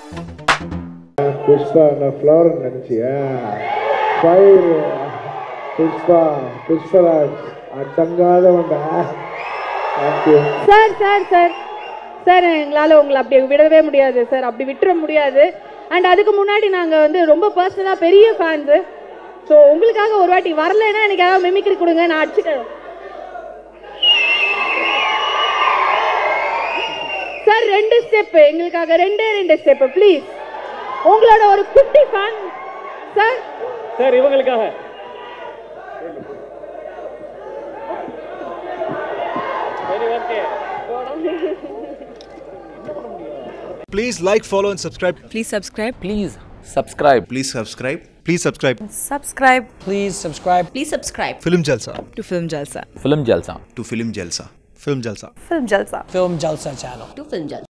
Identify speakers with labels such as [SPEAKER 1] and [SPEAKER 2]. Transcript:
[SPEAKER 1] Pushpa na flower nanichiya. Fire. Pushpa Raj. Achangada unda. Thank you.
[SPEAKER 2] Sir எங்களால் உங்களை அப்படி விடவே முடியாது சார், அப்படி விட்டுற முடியாது. அண்ட் அதுக்கு முன்னாடி நாங்கள் வந்து ரொம்ப பர்சனலாக பெரிய ஃபேன்ஸு. ஸோ உங்களுக்காக ஒரு வாட்டி வரலைன்னா எனக்கு ஏதாவது மெமிக்ரி கொடுங்க, நான் அடிச்சுக்கிறேன் சார். 2 ஸ்டெப்பு எங்களுக்காக, 2 ஸ்டெப்பு ப்ளீஸ். உங்களோட ஒரு குட்டி ஃபேன் சார்.
[SPEAKER 3] சார் இவங்களுக்காக
[SPEAKER 4] Please like, follow and subscribe.
[SPEAKER 5] Please subscribe.
[SPEAKER 6] Please subscribe.
[SPEAKER 4] Please subscribe. Please subscribe.
[SPEAKER 5] Subscribe.
[SPEAKER 6] Please subscribe.
[SPEAKER 5] Please subscribe.
[SPEAKER 4] Film Jalsa.
[SPEAKER 5] To Film Jalsa.
[SPEAKER 6] Film Jalsa.
[SPEAKER 4] To Film Jalsa. Film Jalsa.
[SPEAKER 5] Film Jalsa.
[SPEAKER 6] Film Jalsa channel.
[SPEAKER 5] To Film Jalsa.